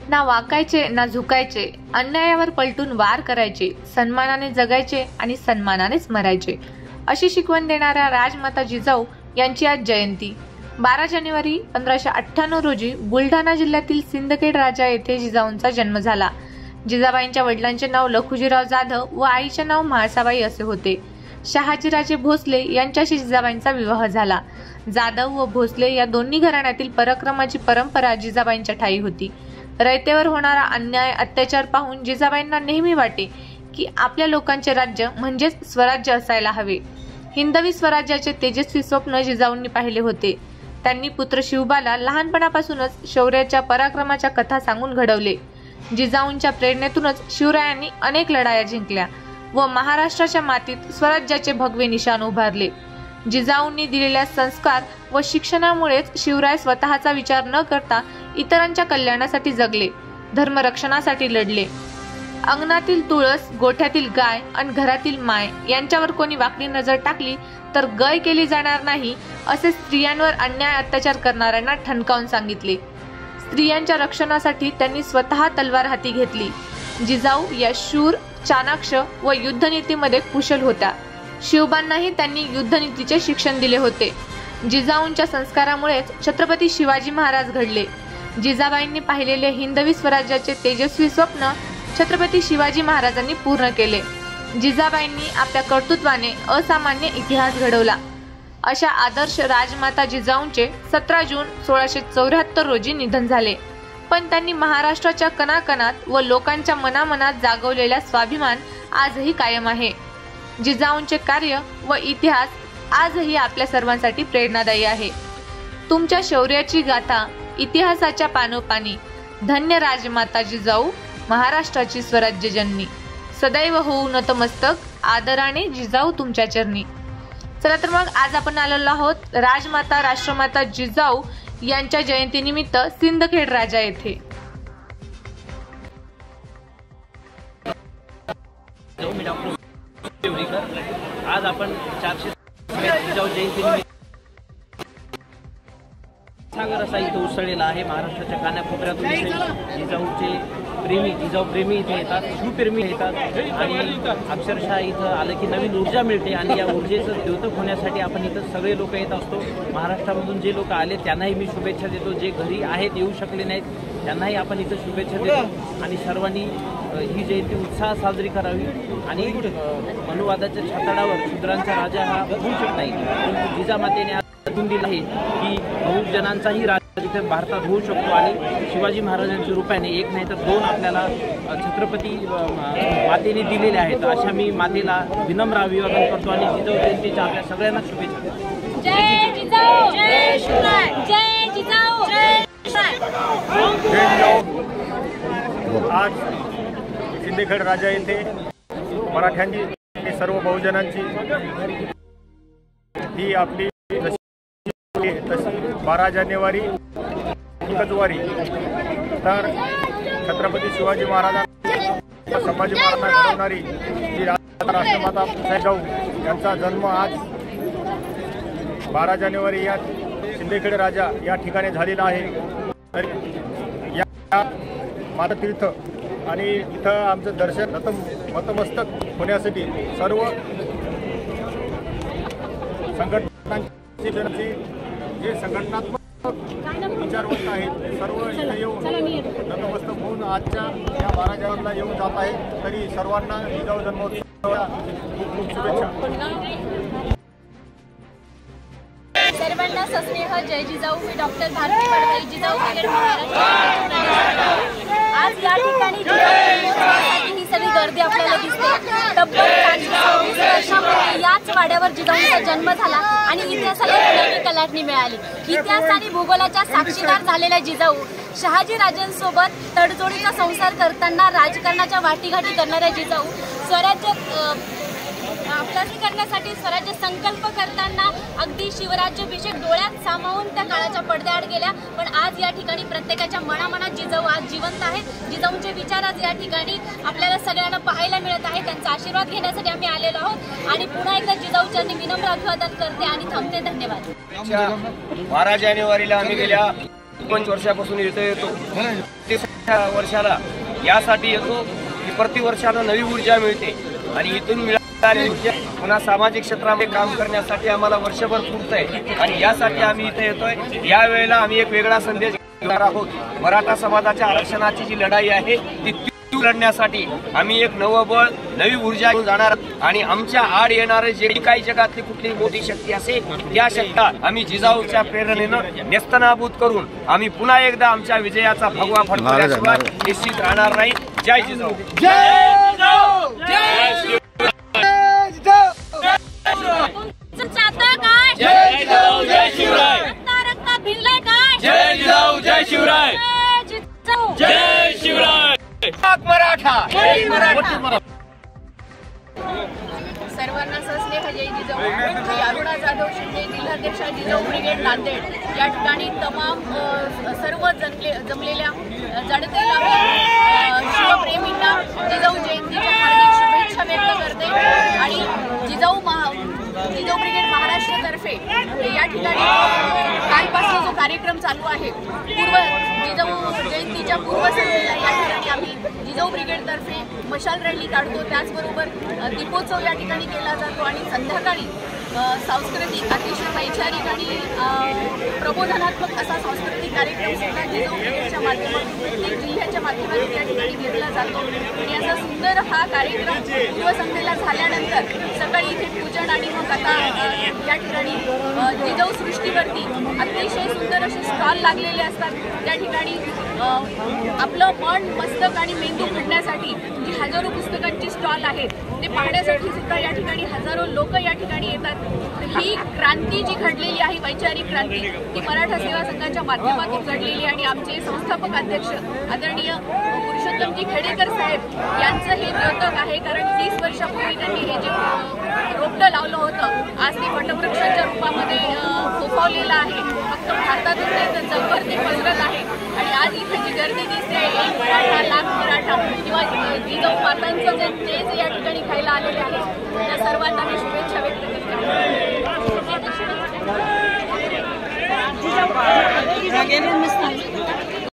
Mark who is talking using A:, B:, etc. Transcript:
A: ना वाकायचे ना झुकायचे, अन्यायावर पलटून वार करायचे, सन्मानाने जगायचे आणि सन्मानानेच मरायचे, अशी शिकवण देणाऱ्या राजमाता जिजाऊ यांची आज जयंती। 12 जानेवारी 1598 रोजी बुलढाणा जिल्ह्यातील सिंदखेड राजा येथे जिजाऊंचा जन्म झाला। जिजाबाईंच्या वडिलांचे नाव लखुजीराव जाधव व आईचे नाव म्हाळसाबाई असे होते। शहाजीराजे भोसले यांच्याशी जिजाबाईंचा विवाह झाला। जाधव व भोसले या दोन्ही घराण्यातील पराक्रमाची परंपरा जिजाबाईंच्या ठायी होती। रयतेवर होणारा अन्याय अत्याचार पाहून जिजाबाईंना नेहमी वाटे की आपल्या लोकांचे राज्य म्हणजेच स्वराज्य असायला हवे। हिंदवी स्वराज्याचे तेजस्वी स्वप्न जिजाऊंनी पाहिले होते। त्यांनी पुत्र शिवबाला लहानपणापासूनच शौर्याच्या पराक्रमाच्या कथा सांगून घडवले। जिजाऊंच्या प्रेरणेतूनच शिवरायांनी अनेक लढाया जिंकल्या व महाराष्ट्राच्या मातीत स्वराज्याचे भगवे निशाण उभारले। जिजाऊंनी दिलेल्या संस्कार व शिक्षणामुळेच शिवराय स्वतःचा विचार न करता इतरांच्या कल्याणासाठी जगले, धर्मरक्षणासाठी लढले। अंगणातील तुळस, गोठ्यातील गाय आणि घरातील माय यांच्यावर कोणी वाकडी नजर टाकली तर गय केली जाणार नाही, असे स्त्रियांवर अन्याय अत्याचार करणाऱ्यांना ठणकावून सांगितले। स्त्रियांच्या रक्षणासाठी त्यांनी स्वतः तलवार हाती घेतली। जिजाऊ या शूर, चाणाक्ष व युद्धनीतीमध्ये कुशल होत्या। शिवबांनाही त्यांनी युद्धनीतीचे शिक्षण दिले होते। जिजाऊंच्या संस्कारामुळेच छत्रपती शिवाजी महाराज घडले। जिजाबाईंनी पाहिलेले हिंदवी स्वराज्याचे तेजस्वी स्वप्न छत्रपती शिवाजी महाराजांनी पूर्ण केले। जिजाबाईंनी आपल्या कर्तृत्वाने असामान्य इतिहास घडवला। अशा आदर्श राजमाता जिजाऊंचे 17 जून 1674 रोजी निधन झाले, पण त्यांनी महाराष्ट्राच्या कणाकणात व लोकांच्या मनामनात जागवलेला स्वाभिमान आजही कायम आहे। जिजाऊंचे कार्य व इतिहास आजही आपल्या सर्वांसाठी प्रेरणादायी आहे। तुमच्या शौर्याची गाथा इतिहासाच्या पानोपानी। धन्य राजमाता जिजाऊ, महाराष्ट्राची स्वराज्य जननी। सदैव होऊ नतमस्तक, आदराने जिजाऊ तुमच्या चरणी। चला तर मग आज आपण आलेलो आहोत राजमाता राष्ट्रमाता जिजाऊ यांच्या जयंतीनिमित्त सिंदखेड राजा येथे।
B: आज आपण 400 जिजाऊ जयंतीनिमित्त सागर असा इथं उसळलेला आहे। महाराष्ट्राच्या कानाकोपऱ्यातून जिजाऊचे प्रेमी, जिजाऊ प्रेमी इथे येतात, शिवप्रेमी येतात आणि अक्षरशः इथं आलं की नवीन ऊर्जा मिळते आणि या ऊर्जेचं द्योतक होण्यासाठी आपण इथं सगळे लोक येत असतो। महाराष्ट्रामधून जे लोक आले त्यांनाही मी शुभेच्छा देतो, जे घरी आहेत येऊ शकले नाहीत त्यांनाही आपण इथं शुभेच्छा देतो आणि सर्वांनी ही जयंती उत्साहात साजरी करावी आणि मनुवादाच्या छाताडावर शूद्रांचा राजा हा होऊ नाही, परंतु जिजामातेने दाखवून दिलं आहे की बहुजनांचाही राजा इथे भारतात होऊ शकतो आणि शिवाजी महाराजांच्या रूपाने एक नाही तर 2 आपल्याला छत्रपती मातेने दिलेले आहेत। अशा मी मातेला विनम्र अभिवादन करतो आणि जिजाऊ जयंतीच्या आपल्या सगळ्यांना शुभेच्छा देतो।
C: जय जिजाऊ, जय शिवराय, जय जिजाऊ, जय
D: आज सिंदखेड राजा येथे मराठ्यांची सर्व बहुजनांची ही आपली 12 जानेवारी बुधवारी तर छत्रपती शिवाजी महाराजांना संभाजी महाराजांना घडवणारी जी राष्ट्रमाता जिजाऊ यांचा जन्म आज 12 जानेवारी या सिंदखेड राजा या ठिकाणी झालेला आहे। तर या माततीर्थ आणि इथं आमचं दर्शन नतमस्तक होण्यासाठी सर्व संघटनांची जे संघटनात्मक विचारवंत आहेत सर्व इथं येऊन नतमस्तक होऊन आजच्या या 12 जानेवारीला येऊन जात आहेत। तरी सर्वांना जिजाऊ जन्मोत्सवाच्या खूप खूप शुभेच्छा।
C: सर्वांना सस्नेह जय जिजाऊ। मी डॉक्टर भारती पडवई, जिजाऊ ब्रिगेड महाराष्ट्र। आज या ठिकाणी ही सगळी गर्दी आपल्याला दिसते। तब्बल 426 वर्षांपूर्वी याच वाड्यावर जिजाऊंचा जन्म झाला आणि इतिहासाला नवी कलाटणी मिळाली। इतिहास आणि भूगोलाच्या साक्षीदार झालेल्या जिजाऊ शहाजी राजांसोबत तडजोडीचा संसार करताना राजकारणाच्या वाटीघाटी करणाऱ्या जिजाऊ स्वराज्य आपलासी करण्यासाठी स्वराज्य संकल्प करताना अगदी शिवराज्याभिषेक डोळ्यात सामावून त्या काळाच्या पडद्याआड गेल्या, पण आज या ठिकाणी प्रत्येकाच्या मनामनात जिजाऊ आज जिवंत आहेत। जिजाऊंचे विचार आज या ठिकाणी आपल्याला सगळ्यांना पाहायला मिळत आहे। त्यांचा आशीर्वाद घेण्यासाठी आम्ही आलेलो आहोत आणि पुन्हा एकदा जिजाऊ चरणी विनम्र अभिवादन करते आणि थांबते। धन्यवाद।
E: 12 जानेवारीला आम्ही गेल्या 5 वर्षापासून इथे येतो। वर्षाला यासाठी येतो की प्रतिवर्षाला नवी ऊर्जा मिळते आणि इथून मिळालेली ऊर्जा पुन्हा सामाजिक क्षेत्रामध्ये काम करण्यासाठी आम्हाला वर्षभर पुरतंय आणि यासाठी आम्ही इथे येतोय। यावेळेला आम्ही एक वेगळा संदेश घेणार आहोत। मराठा समाजाच्या आरक्षणाची जी लढाई आहे ती लढण्यासाठी आम्ही एक नवं बळ नवी ऊर्जा घेऊन जाणार आणि आमच्या आड येणारे जे काही जगातली कुठली मोठी शक्ती असेल त्या शक्तीला आम्ही जिजाऊच्या प्रेरणेनं नेस्तनाबूत करून आम्ही पुन्हा एकदा आमच्या विजयाचा भगवा फडकवल्याशिवाय निश्चित राहणार नाही। जय जिजाऊ, जय जिजाऊ, जय
C: जय जिजाऊ, जय शिवराय, रक्ता भिनलाय काय,
E: जय जिजाऊ, जय शिवराय, जय शिवराय, मराठा, जय मराठा।
C: सर्वांना सस्नेह जय जिजाऊ। मी अरुणा जाधव शिंदे, जिल्हाध्यक्ष जिजाऊ ब्रिगेड नांदेड या ठिकाणी तमाम सर्व जमलेल्या जडतेला शिवप्रेमींना जिजाऊ जयंतीच्या हार्दिक शुभेच्छा व्यक्त करते आणि जिजाऊ ब्रिगेड महाराष्ट्रतर्फे या ठिकाणी कालपासून जो कार्यक्रम चालू आहे जिजाऊ जयंतीच्या पूर्वसंध्येला या ठिकाणी आम्ही जिजाऊ ब्रिगेडतर्फे मशाल रॅली काढतो। त्याचबरोबर दीपोत्सव या ठिकाणी केला जातो आणि संध्याकाळी सांस्कृतिक अतिशय वैचारिक आणि प्रबोधनात्मक असा सांस्कृतिक कार्यक्रम सुद्धा जिजाऊ ब्रिगेडच्या माध्यमातून प्रत्येक जिल्ह्याच्या माध्यमातून या ठिकाणी घेतला जातो आणि असा सुंदर हा कार्यक्रम पूर्वसंध्येला झाल्यानंतर सकाळी इथे पूजन आणि मग आता या ठिकाणी जिजाऊ सृष्टीवरती अतिशय सुंदर असे स्टॉल लागलेले असतात। त्या ठिकाणी आपलं मन मस्तक आणि मेंदू घडण्यासाठी जी हजारो पुस्तकांची स्टॉल आहेत ते पाहण्यासाठी सुद्धा या ठिकाणी हजारो लोक या ठिकाणी येतात। ही क्रांती जी घडलेली आहे वैचारिक क्रांती ती मराठा सेवा संघाच्या माध्यमातून घडलेली आणि आमचे संस्थापक अध्यक्ष आदरणीय पुरुषोत्तमजी खेडेकर साहेब यांचं हे द्योतक आहे। कारण 30 वर्षापूर्वी त्यांनी हे जे रोपटं लावलं होतं आज ते वटवृक्षाच्या रूपामध्ये फोफावलेलं आहे। फक्त भारतातच नाही तर जगभर ते पसरत आहे आणि आज इथे जी गर्दी दिसते एक मराठा लाख मराठा किंवा जिजाऊ मातांचं जे या ठिकाणी खायला आलेले आहे त्या सर्व